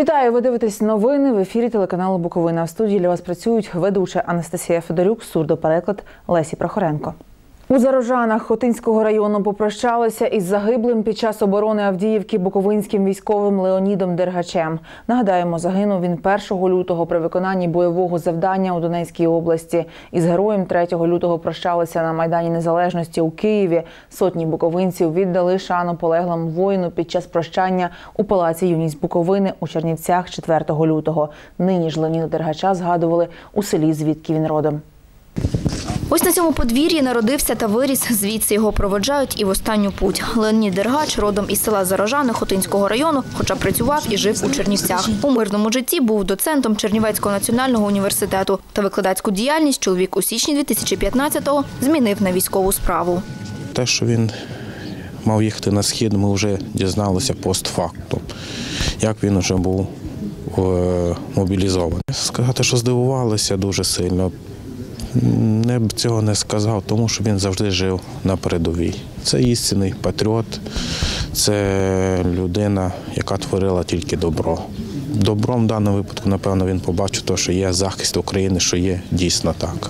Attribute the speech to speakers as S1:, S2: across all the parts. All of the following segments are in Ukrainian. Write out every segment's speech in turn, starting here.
S1: Вітаю! Ви дивитесь новини в ефірі телеканалу Буковина. В студії для вас працюють ведуча Анастасія Федорюк, сурдопереклад Лесі Прохоренко. У Зарожанах Хотинського району попрощалися із загиблим під час оборони Авдіївки буковинським військовим Леонідом Дергачем. Нагадаємо, загинув він 1 лютого при виконанні бойового завдання у Донецькій області. Із героєм 3 лютого прощалися на Майдані Незалежності у Києві. Сотні буковинців віддали шану полеглому воїну під час прощання у Палаці «Юність Буковини» у Чернівцях 4 лютого. Нині ж Леоніда Дергача згадували у селі, звідки він родом.
S2: Ось на цьому подвір'ї народився та виріс, звідси його проводжають і в останню путь. Леонід Дергач родом із села Зарожани Хотинського району, хоча працював і жив у Чернівцях. У мирному житті був доцентом Чернівецького національного університету. Та викладацьку діяльність чоловік у січні 2015-го змінив на військову справу.
S3: Те, що він мав їхати на схід, ми вже дізналися постфактум, як він вже був мобілізований. Сказати, що здивувалися дуже сильно. Я б цього не сказав, тому що він завжди жив на передовій. Це істинний патріот, це людина, яка творила тільки добро. Добром в даному випадку, напевно, він побачив те, що є захист України, що є дійсно так.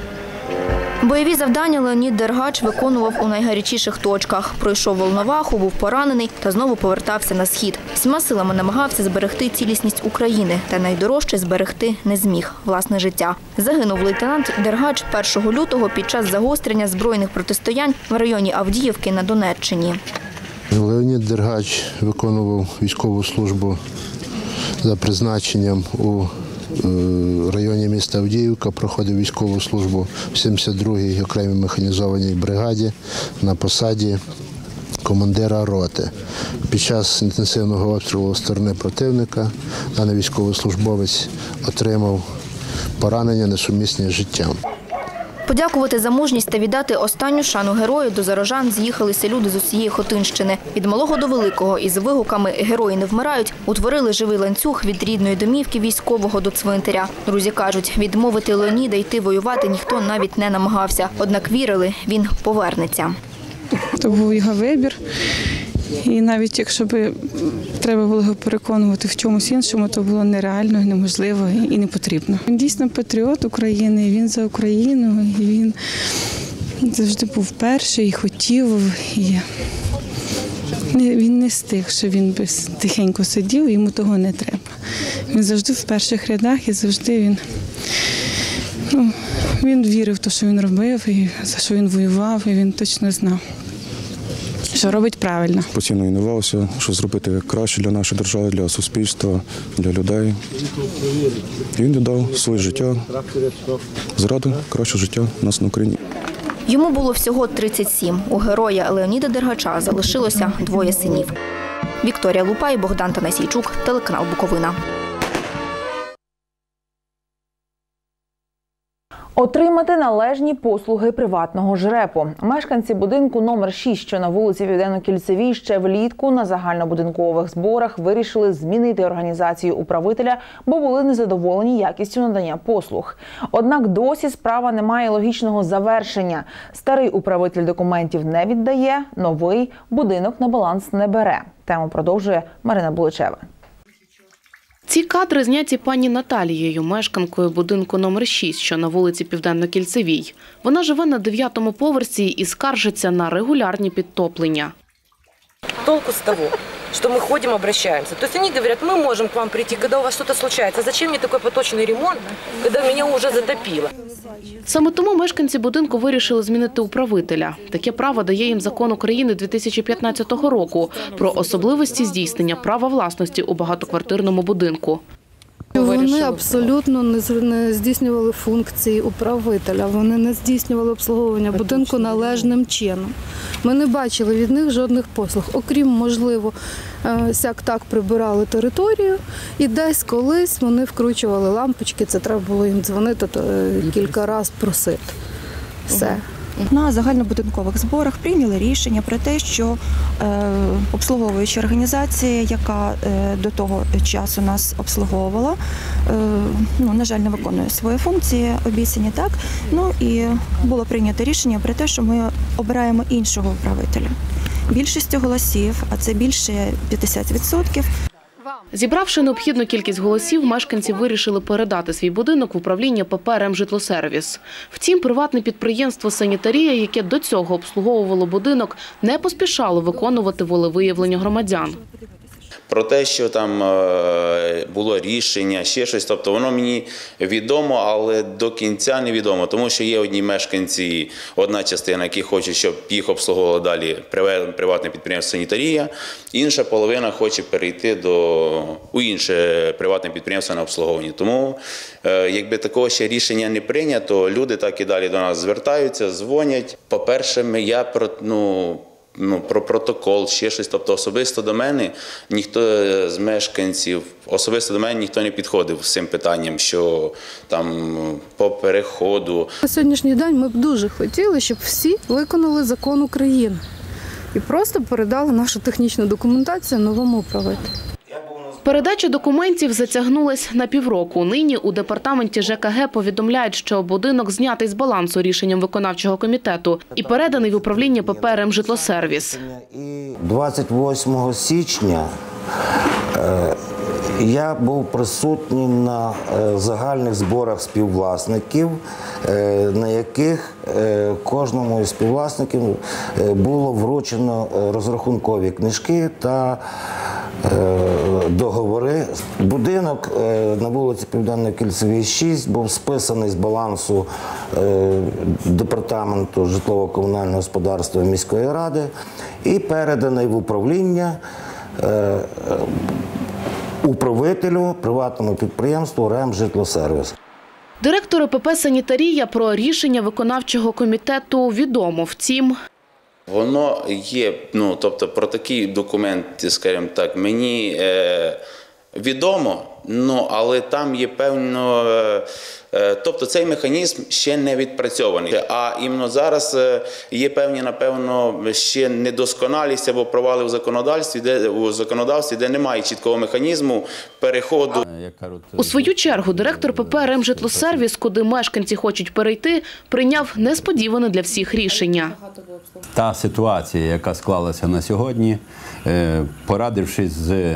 S2: Бойові завдання Леонід Дергач виконував у найгарячіших точках. Пройшов Волноваху, був поранений та знову повертався на схід. Всіма силами намагався зберегти цілісність України, та найдорожче зберегти не зміг – власне життя. Загинув лейтенант Дергач 1 лютого під час загострення збройних протистоянь в районі Авдіївки на Донеччині.
S4: Леонід Дергач виконував військову службу за призначенням у районі міста Авдіївка, проходив військову службу в 72-й окремій механізованій бригаді на посаді командира роти. Під час інтенсивного обстрілу зі сторони противника даний військовослужбовець отримав поранення, несумісні з життям.
S2: Подякувати за мужність та віддати останню шану герою до Зарожан з'їхалися люди з усієї Хотинщини. Від малого до великого із вигуками «Герої не вмирають» утворили живий ланцюг від рідної домівки військового до цвинтаря. Друзі кажуть, відмовити Леоніда йти воювати ніхто навіть не намагався. Однак вірили, він повернеться.
S5: То був його вибір. І навіть якщо б треба було його переконувати в чомусь іншому, то було нереально, неможливо і не потрібно. Він дійсно патріот України, він за Україну, і він завжди був перший, і хотів, і він не з тих, що він тихенько сидів, йому того не треба. Він завжди в перших рядах і завжди він вірив в те, що він робив, і за що він воював, і він точно знав, що робить правильно.
S6: Постійно інновувався, що зробити краще для нашої держави, для суспільства, для людей. І він віддав своє життя заради кращого життя у нас на Україні.
S2: Йому було всього 37. У героя Леоніда Дергача залишилося 2 синів. Вікторія Лупай, Богдан Танасійчук, телеканал Буковина.
S1: Отримати належні послуги приватного ЖРЕПу. Мешканці будинку номер 6, що на вулиці Південно-Кільцевій, ще влітку на загальнобудинкових зборах вирішили змінити організацію управителя, бо були незадоволені якістю надання послуг. Однак досі справа не має логічного завершення. Старий управитель документів не віддає, новий будинок на баланс не бере. Тему продовжує Марина Буличева.
S7: Ці кадри зняті пані Наталією, мешканкою будинку номер 6, що на вулиці Південно-Кільцевій. Вона живе на 9-му поверсі і скаржиться на регулярні підтоплення.
S8: Толку з того, что мы ходим, обращаемся. То есть они говорят, мы можем к вам прийти, когда у вас что-то случается. Зачем мне такой поточный ремонт, когда меня уже затопило?
S7: Саме тому мешканці будинку вирішили змінити управителя. Таке право дає їм закон України 2015 року про особливості здійснення права власності у багатоквартирному будинку.
S9: Вони абсолютно не здійснювали функції управителя, вони не здійснювали обслуговування будинку належним чином. Ми не бачили від них жодних послуг, окрім, можливо, сяк-так прибирали територію і десь колись вони вкручували лампочки, це треба було їм дзвонити, кілька разів просити. Все.
S10: На загальнобудинкових зборах прийняли рішення про те, що обслуговуюча організація, яка до того часу нас обслуговувала, на жаль, не виконує свої функції, обіцяні, так. І було прийнято рішення про те, що ми обираємо іншого управителя. Більшістю голосів, а це більше 50%,
S7: Зібравши необхідну кількість голосів, мешканці вирішили передати свій будинок в управління ПП «Ремжитлосервіс». Втім, приватне підприємство «Санітарія», яке до цього обслуговувало будинок, не поспішало виконувати волевиявлення громадян.
S11: Про те, що там було рішення, ще щось, тобто воно мені відомо, але до кінця невідомо, тому що є одні мешканці, одна частина, які хочуть, щоб їх обслуговувало далі приватне підприємство «Санітарія», інша половина хоче перейти у інше приватне підприємство на обслуговування. Тому, якби такого ще рішення не прийнято, люди так і далі до нас звертаються, дзвонять. По-перше, я про протокол, ще щось, тобто особисто до мене ніхто з мешканців, особисто до мене ніхто не підходив з цим питанням, що там по переходу.
S9: На сьогоднішній день ми б дуже хотіли, щоб всі виконали закон України і просто передали нашу технічну документацію новому управителю.
S7: Передача документів затягнулась на півроку. Нині у департаменті ЖКГ повідомляють, що будинок знятий з балансу рішенням виконавчого комітету і переданий в управління ПП «Ремжитлосервіс».
S12: 28 січня я був присутній на загальних зборах співвласників, на яких кожному із співвласників було вручено розрахункові книжки та договори. Будинок на вулиці Південно-Кільцевій, 6 був списаний з балансу департаменту житлово-комунального господарства міської ради і переданий в управління управителю приватному підприємству «Ремжитлосервіс».
S7: Директору ПП «Санітарія» про рішення виконавчого комітету відомо. Втім,
S11: воно є, тобто про такий документ, скажімо так, мені відомо, але там є певно, тобто цей механізм ще не відпрацьований. А іменно зараз є певні, напевно, ще недосконалість або провали у законодавстві, де немає чіткого механізму переходу.
S7: у свою чергу директор ПП «Ремжитлосервіс», куди мешканці хочуть перейти, прийняв несподіване для всіх рішення.
S13: Та ситуація, яка склалася на сьогодні, порадившись з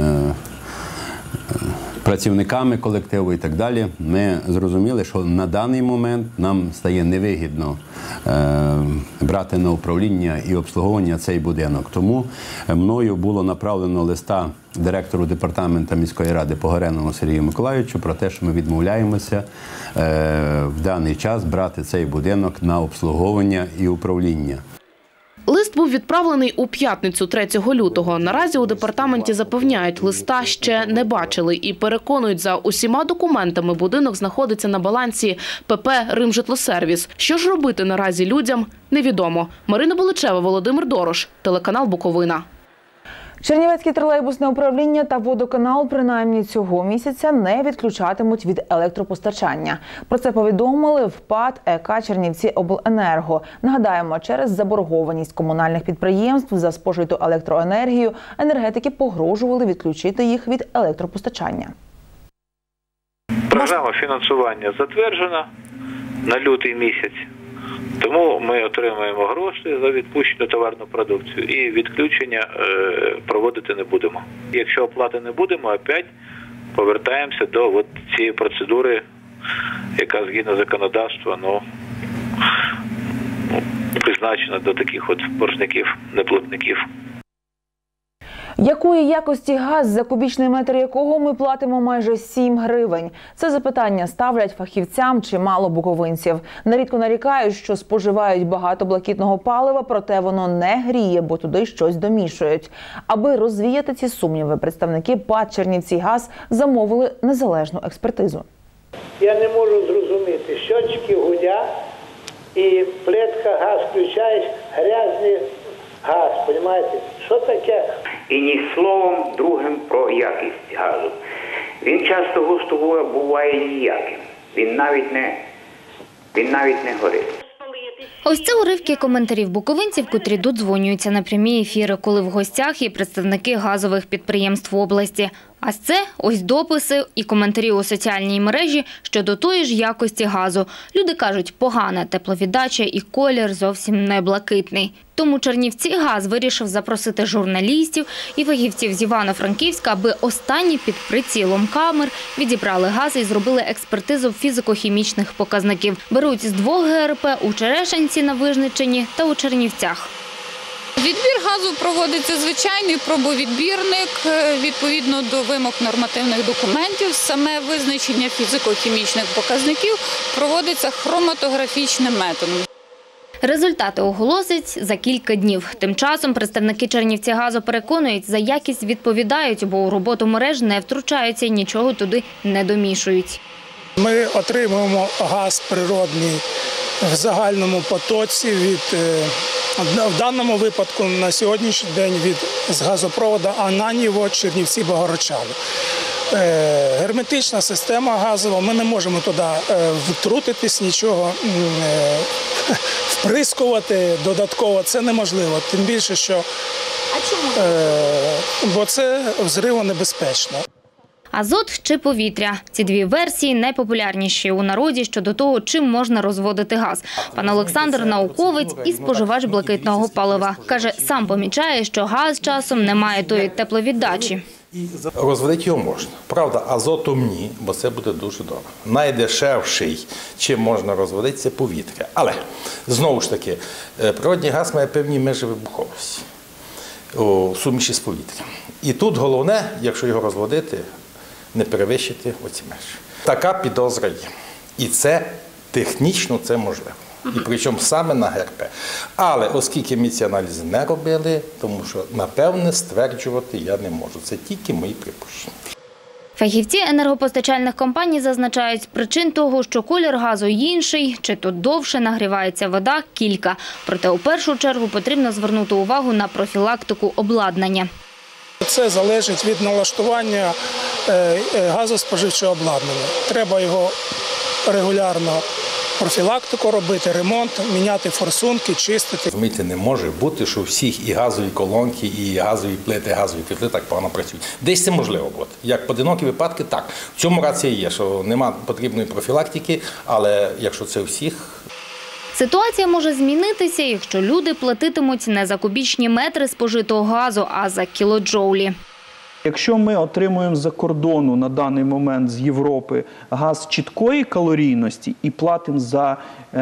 S13: працівниками колективу і так далі, ми зрозуміли, що на даний момент нам стає невигідно брати на управління і обслуговування цей будинок. Тому мною було направлено листа директору департаменту міської ради Погорєнову Сергію Миколайовичу про те, що ми відмовляємося в даний час брати цей будинок на обслуговування і управління.
S7: Лист був відправлений у п'ятницю 3 лютого. Наразі у департаменті запевняють, листа ще не бачили і переконують, за усіма документами будинок знаходиться на балансі ПП «Ремжитлосервіс». Що ж робити наразі людям, невідомо. Марина Боличева, Володимир Дорош, телеканал «Буковина».
S1: Чернівецьке тролейбусне управління та водоканал принаймні цього місяця не відключатимуть від електропостачання. Про це повідомили в ПАТ ЕК «Чернівціобленерго». Нагадаємо, через заборгованість комунальних підприємств за спожиту електроенергію енергетики погрожували відключити їх від електропостачання.
S14: Програма фінансування затверджена на лютий місяць. Тому ми отримаємо гроші за відпущену товарну продукцію і відключення проводити не будемо. Якщо оплати не будемо, опять повертаємося до цієї процедури, яка згідно законодавства призначена до таких боржників, неплатників.
S1: Якої якості газ, за кубічний метр якого ми платимо майже 7 гривень? Це запитання ставлять фахівцям чимало буковинців. Нерідко нарікають, що споживають багато блакитного палива, проте воно не гріє, бо туди щось домішують. Аби розвіяти ці сумніви, представники ПАТ «Чернівцігаз» замовили незалежну експертизу.
S15: Я не можу зрозуміти, щотчики гудять і плитка, газ включаєш, грязний газ, розумієте? Що таке?
S16: І ні словом другим про якість газу. Він часто густо буває ніяким. Він навіть не горить.
S17: Ось це уривки коментарів буковинців, котрі додзвонюються на прямі ефіри, коли в гостях є представники газових підприємств області. А це ось дописи і коментарі у соціальній мережі щодо тої ж якості газу. Люди кажуть, погана тепловіддача і колір зовсім не блакитний. Тому Чернівцігаз вирішив запросити журналістів і фахівців з Івано-Франківська, аби останні під прицілом камер відібрали газ і зробили експертизу фізико-хімічних показників. Беруть з 2 ГРП у Черешенці на Вижниччині та у Чернівцях.
S18: Відбір газу проводиться звичайний пробовідбірник, відповідно до вимог нормативних документів. Саме визначення фізико-хімічних показників проводиться хроматографічним методом.
S17: Результати оголосять за кілька днів. Тим часом представники Чернівцігазу переконують, за якість відповідають, бо у роботу мереж не втручаються і нічого туди не домішують.
S19: Ми отримуємо газ природний в загальному потоці в даному випадку на сьогоднішній день з газопроводу Ананьєво, Чернівці, Богородчани. Герметична система газова, ми не можемо туди втрутитись, нічого вприскувати додатково, це неможливо. Тим більше, що бо це взривонебезпечно.
S17: Азот чи повітря – ці дві версії найпопулярніші у народі щодо того, чим можна розводити газ. Пан Олександр – науковець і споживач блакитного палива. Каже, сам помічає, що газ часом не має тої тепловіддачі.
S20: Розводити його можна. Правда, азотом ні, бо це буде дуже дорого. Найдешевший, чим можна розводити, це повітря. Але, знову ж таки, природний газ має певні межі вибуховості у суміші з повітрям. І тут головне, якщо його розводити, не перевищити оці межі. Така підозра є. І це технічно це можливо. І причому саме на ГРП. Але оскільки ми ці аналізи не робили, тому що, напевне, стверджувати я не можу. Це тільки мої припущення.
S17: Фахівці енергопостачальних компаній зазначають, причин того, що колір газу інший, чи то довше нагрівається вода – кілька. Проте у першу чергу потрібно звернути увагу на профілактику обладнання.
S19: Це залежить від налаштування газоспоживчого обладнання. Треба його регулярно профілактику робити, ремонт, міняти форсунки, чистити.
S20: Розумієте, не може бути, що всіх і газові колонки, і газові плити, газові котли так погано працюють. Десь це можливо бути. Як поодинокі випадки, так. В цьому рація є, що немає потрібної профілактики, але якщо це у всіх...
S17: Ситуація може змінитися, якщо люди платитимуть не за кубічні метри спожитого газу, а за кілоджоулі.
S21: Якщо ми отримуємо з-за кордону на даний момент з Європи газ чіткої калорійності і платимо за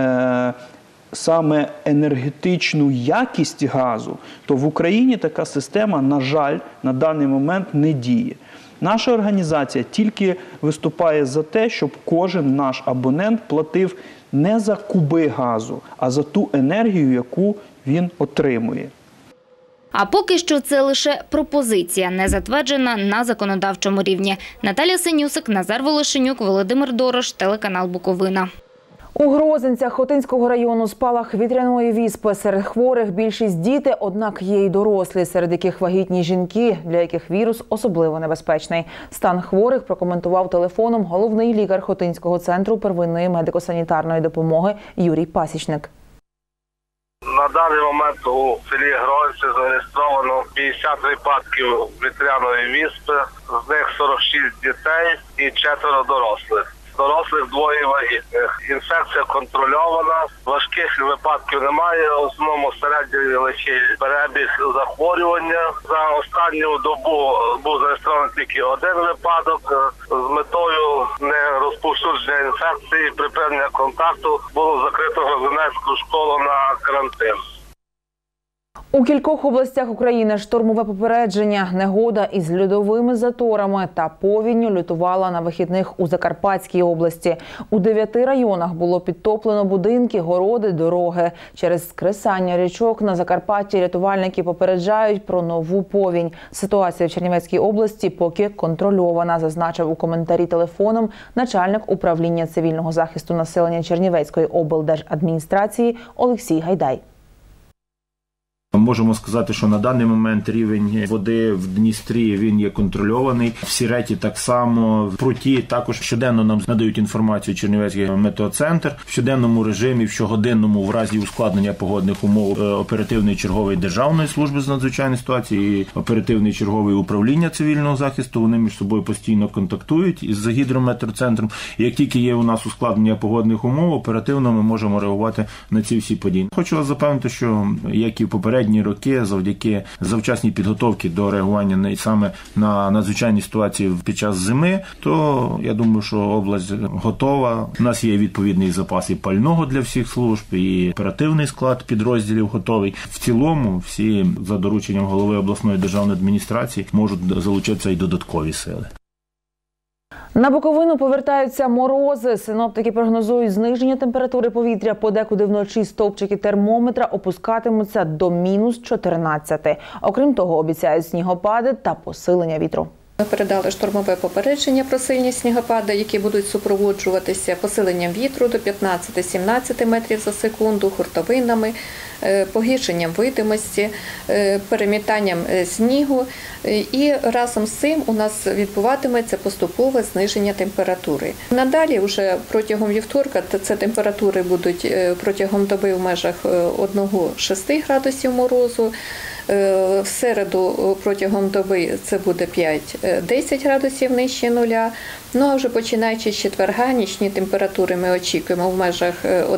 S21: саме енергетичну якість газу, то в Україні така система, на жаль, на даний момент не діє. Наша організація тільки виступає за те, щоб кожен наш абонент платив не за куби газу, а за ту енергію, яку він отримує.
S17: А поки що це лише пропозиція, не затверджена на законодавчому рівні. Наталя Синюсик, Назар Волошенюк, Володимир Дорош, телеканал Буковина.
S1: У Грозинцях Хотинського району спалах вітряної віспи. Серед хворих більшість діти, однак є й дорослі, серед яких вагітні жінки, для яких вірус особливо небезпечний. Стан хворих прокоментував телефоном головний лікар Хотинського центру первинної медико-санітарної допомоги Юрій Пасічник.
S22: На даний момент у селі Грозинці зареєстровано 50 випадків вітряної віспи, з них 46 дітей і 4 дорослих. Дорослих 2 вагітних. Інфекція контрольована, важких випадків немає, в основному середній легкий перебіг захворювання. За останню добу був зареєстрований тільки 1 випадок. З метою не розповсюдження інфекції, припинення контакту було закрито Грозинецьку школу на карантин.
S1: У кількох областях України штормове попередження. Негода із льодовими заторами та повінню лютувала на вихідних у Закарпатській області. У 9 районах було підтоплено будинки, городи, дороги. Через скресання річок на Закарпатті рятувальники попереджають про нову повінь. Ситуація в Чернівецькій області поки контрольована, зазначив у коментарі телефоном начальник управління цивільного захисту населення Чернівецької облдержадміністрації Олексій Гайдай.
S3: можемо сказати, що на даний момент рівень води в Дністрі він є контрольований. В Сіреті так само. В Пруті також щоденно нам надають інформацію Чернівецький метеоцентр. В щоденному режимі, в щогоденному, в разі ускладнення погодних умов, оперативний черговий Державної служби з надзвичайних ситуацій і оперативний черговий управління цивільного захисту, вони між собою постійно контактують із гідрометеоцентром. І як тільки є у нас ускладнення погодних умов, оперативно ми можемо реагувати на ці всі події. Хочу вас запевнити, що як і в попередні роки, завдяки завчасній підготовці до реагування саме на надзвичайні ситуації під час зими, то я думаю, що область готова. У нас є відповідний запас і пального для всіх служб, і оперативний склад підрозділів готовий. В цілому всі за дорученням голови обласної державної адміністрації можуть залучитися і додаткові сили.
S1: На Буковину повертаються морози. Синоптики прогнозують зниження температури повітря. Подекуди вночі стовпчики термометра опускатимуться до мінус 14. Окрім того, обіцяють снігопади та посилення вітру.
S4: Ми передали штормове попередження про сильні снігопади, які будуть супроводжуватися посиленням вітру до 15-17 метрів за секунду, хуртовинами, погіршенням видимості, перемітанням снігу. І разом з цим у нас відбуватиметься поступове зниження температури. Надалі, вже протягом вівторка, це температури будуть протягом доби в межах 1-6 градусів морозу. В середу протягом доби це буде 5-10 градусів нижче нуля. Ну а вже починаючи з четверга, нічні температури ми очікуємо в межах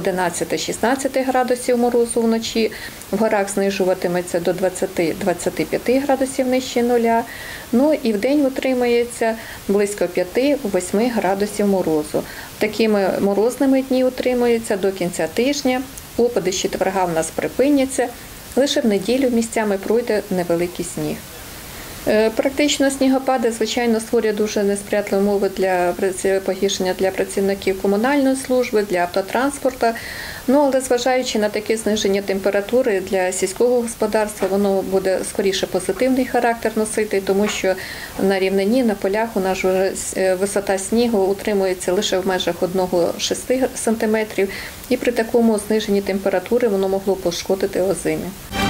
S4: 11-16 градусів морозу вночі. В горах знижуватиметься до 20-25 градусів нижче нуля. Ну і вдень утримається близько 5-8 градусів морозу. Такими морозними дні утримуються до кінця тижня. Опади з четверга в нас припиняться. Лише в неділю місцями пройде невеликий сніг. Практично снігопади, звичайно, створює дуже несприятливі умови для погіршення для працівників комунальної служби, для автотранспорту. Ну, але зважаючи на таке зниження температури для сільського господарства, воно буде скоріше позитивний характер носити, тому що на рівнині, на полях у нас вже висота снігу утримується лише в межах 1-6 см, і при такому зниженні температури воно могло пошкодити озимі.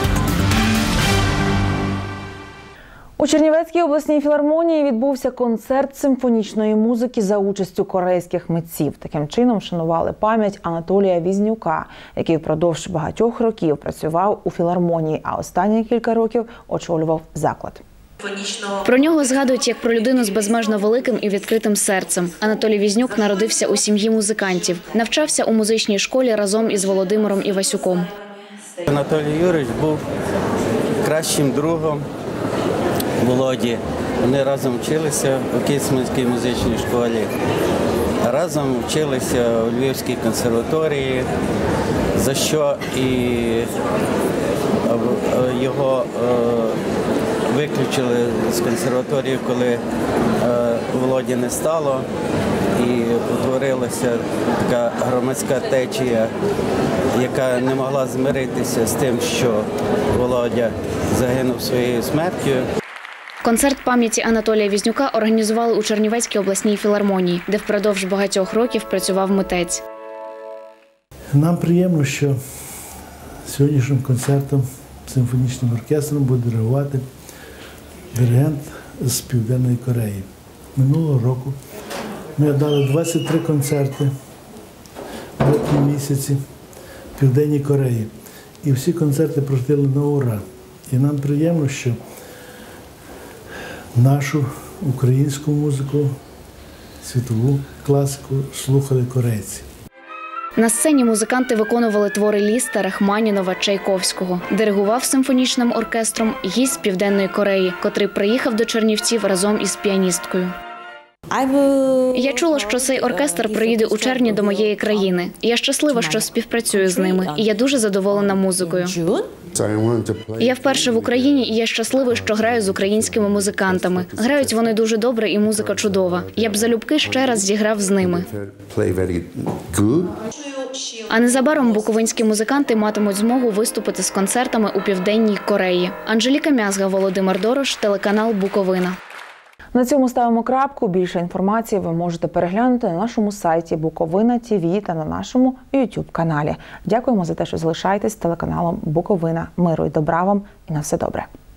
S1: У Чернівецькій обласній філармонії відбувся концерт симфонічної музики за участю корейських митців. Таким чином вшанували пам'ять Анатолія Візнюка, який впродовж багатьох років працював у філармонії, а останні кілька років очолював заклад.
S23: Про нього згадують як про людину з безмежно великим і відкритим серцем. Анатолій Візнюк народився у сім'ї музикантів. Навчався у музичній школі разом із Володимиром Івасюком.
S24: Анатолій Юрійович був кращим другом Володі. Вони разом вчилися у Кіцманській музичній школі, разом вчилися у Львівській консерваторії, за що і його виключили з консерваторії, коли Володі не стало, і утворилася така громадська течія, яка не могла змиритися з тим, що Володя загинув своєю смертю.
S23: Концерт пам'яті Анатолія Візнюка організували у Чернівецькій обласній філармонії, де впродовж багатьох років працював митець.
S25: Нам приємно, що сьогоднішнім концертом симфонічним оркестром буде диригувати диригент з Південної Кореї. Минулого року ми дали 23 концерти в липні місяці в Південній Кореї. І всі концерти пройшли на ура. І нам приємно, що нашу українську музику, світову класику слухали корейці.
S23: На сцені музиканти виконували твори Ліста, Рахманінова, Чайковського. Диригував симфонічним оркестром гість з Південної Кореї, котрий приїхав до Чернівців разом із піаністкою. Я чула, що цей оркестр приїде у червні до моєї країни. Я щаслива, що співпрацюю з ними, і я дуже задоволена музикою. Я вперше в Україні, і я щасливий, що граю з українськими музикантами. Грають вони дуже добре, і музика чудова. Я б залюбки ще раз зіграв з ними. А незабаром буковинські музиканти матимуть змогу виступити з концертами у Південній Кореї. Анжеліка Мязга, Володимир Дорош, телеканал Буковина.
S1: На цьому ставимо крапку. Більше інформації ви можете переглянути на нашому сайті Буковина ТВ та на нашому YouTube-каналі. Дякуємо за те, що залишаєтесь з телеканалом Буковина. Миру і добра вам і на все добре.